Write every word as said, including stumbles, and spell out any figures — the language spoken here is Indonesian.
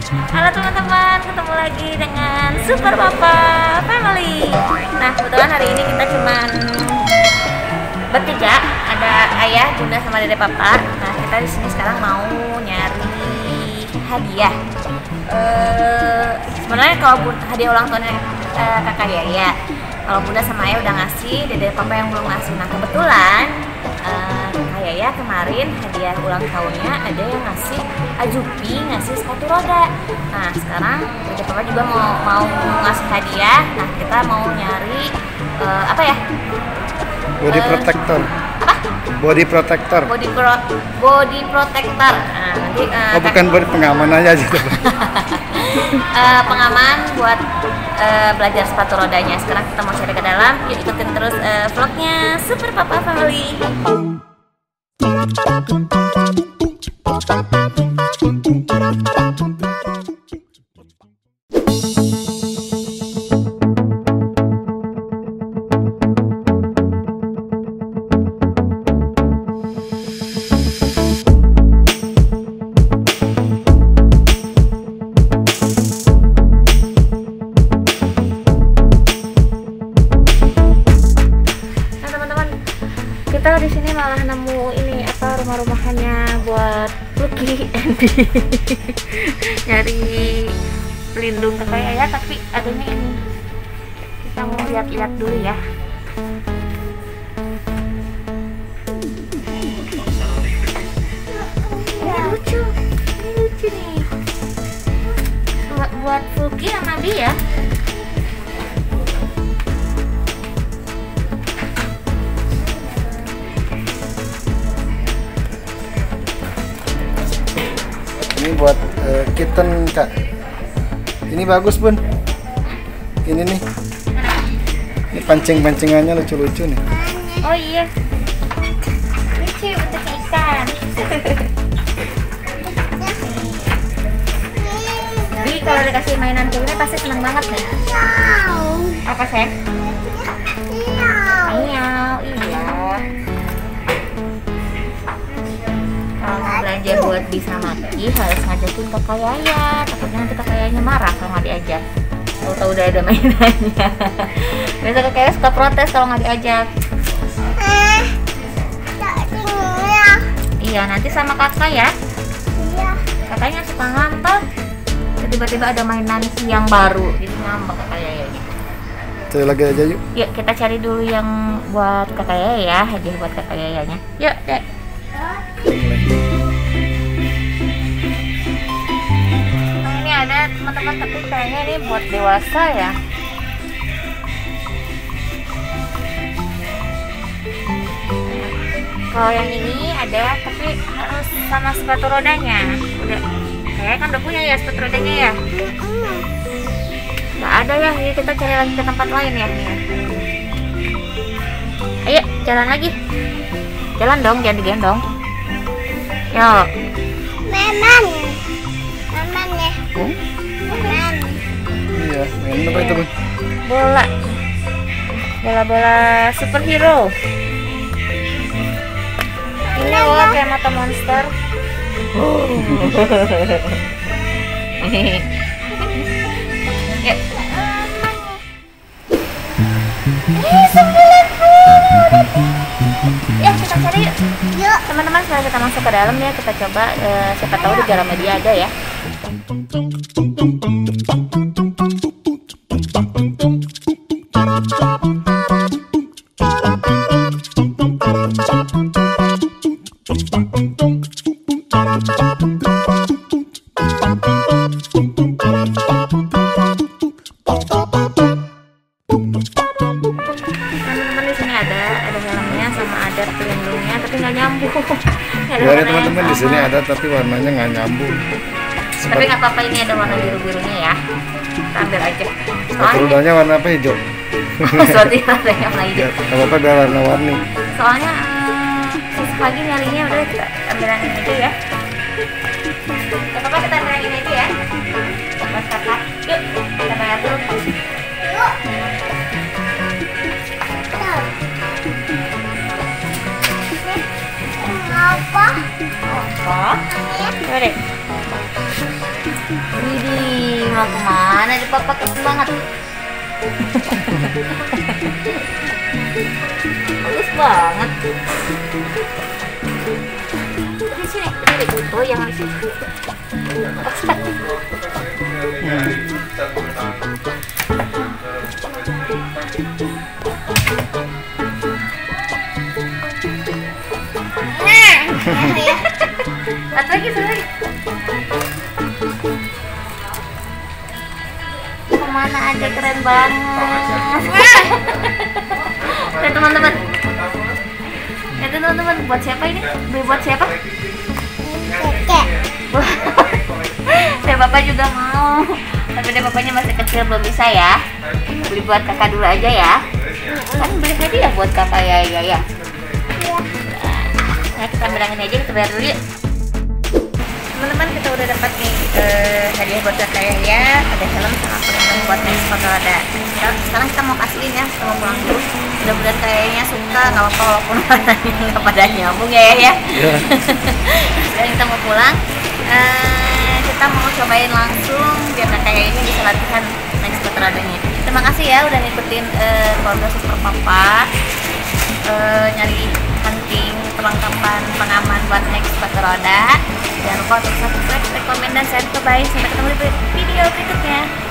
Halo teman-teman, ketemu lagi dengan Super Papa Family. Nah, kebetulan hari ini kita cuman bertiga, ada ayah, bunda, sama dede papa. Nah, kita di sini sekarang mau nyari hadiah. Uh, Sebenarnya kalau hadiah ulang tahunnya uh, kakak Yaya, kalau bunda sama ayah udah ngasih, dede papa yang belum ngasih. Nah, kebetulan uh, kakak Yaya kemarin hadiah ulang tahunnya ada yang ngasih Ajupi, ngasih sepatu roda. Nah, sekarang dede papa juga mau mau ngasih hadiah. Nah, kita mau nyari uh, apa ya? Body protector. Apa? Body protector. Body pro body protector. Nah, nanti uh, oh, bukan body pengaman aja gitu. uh, pengaman buat uh, belajar sepatu rodanya. Sekarang kita mau cari ke dalam. Yuk ikutin terus uh, vlognya Super Papa Family. Kita di sini malah nemu ini apa rumah-rumahannya buat Lucky Andy. Nyari pelindung kakak Yaya, tapi adanya ini. Kita mau lihat-lihat dulu ya. Ini lucu, ini lucu nih. Buat buat Lucky sama Nabi ya. Ini buat uh, kitten kak. Ini bagus bun. Ini nih. Ini pancing-pancingannya lucu-lucu nih. Oh iya. Lucu bentuk ikan. Jadi kalau dikasih mainan kayak gini pasti seneng banget nih. Apa sih? Miau. Iya. Kalau mau belanja buat bisa mati harus ngajakin kakak Yaya, takutnya nanti kakak Yayanya marah kalau nggak diajak. Tahu-tahu udah ada mainannya. Biasa kakak Yaya suka protes kalau nggak diajak. Eh, iya, nanti sama kakak ya. Iya. Kakaknya suka ngambek. Tiba-tiba ada mainan yang baru, jadi ngambek kakak Yaya. Cari lagi aja yuk. Yuk kita cari dulu yang buat kakak Yaya ya, hadiah buat kakak Yayanya. Yuk, Dek. Ini ada teman-teman, tapi kayaknya ini buat dewasa ya. Kalau yang ini ada, tapi harus sama sepatu rodanya. Udah, kayaknya kan udah punya ya sepatu rodanya ya. Nggak ada ya, jadi kita cari lagi ke tempat lain ya. Ayo, jalan lagi. Jalan dong, jangan digendong. Yuk. Meman. Meman ya. Hmm? Meman. Iya, main apa itu bun? Bola. Bola-bola superhero. Ini loh kayak mata monster. Oh. Yuk. Ini sembilan puluh. Ya, kita cari yuk. Yuk, teman-teman, setelah kita masuk ke dalam ya, kita coba uh, siapa tahu di Gramedia ada ya. Pelindungnya tapi nggak nyambung. Ya teman-teman, di sini ada tapi warnanya nggak nyambung. Tapi nggak apa-apa, ini ada warna biru-birunya ya. Kita ambil aja. Sepatu rodanya warna apa? Hijau. Seperti warnanya warna hijau. Nggak apa-apa, biar warna-warni. Soalnya uh, sis pagi nyarinya udah, kita ambil yang ini aja ya. Nggak apa-apa, kita ambil yang ini aja ya. Mas kakak, yuk kita bayar dulu. Yuk. Apa? Apa? Coba deh. Widih, mau kemana nih papa, keren banget. Bagus banget. Di sini, ini tuh yang di sini. Satu lagi, satu lagi. Kemana aja, keren banget. Lihat teman-teman. Lihat teman-teman, buat siapa ini? Beli buat siapa? Kakek. Deh bapak juga mau. Tapi deh bapaknya masih kecil, belum bisa ya. Beli buat kakak dulu aja ya. Kan beli hadiah buat kakak ya, ya, ya. Nah, kita bilangin aja, kita bayar dulu yuk. Teman-teman, kita udah dapat nih uh, hadiah buat kakak ya. Ada helm sama pelindung buat naik sepatu roda. Sekarang kita mau kasihin ya, kita mau pulang dulu. Mudah-mudahan kayaknya suka, nggak apa-apa walaupun warnanya nggak pada nyambung ya ya. Yeah. Sekarang kita mau pulang. Uh, kita mau cobain langsung biar kakak ini bisa latihan naik sepatu rodanya. Terima kasih ya udah ngikutin uh, keluarga Super Papa. Uh, nyari hunting perlengkapan pengaman buat naik sepatu roda. Jangan lupa untuk subscribe, like, komen, dan share. Bye. Sampai ketemu di video berikutnya.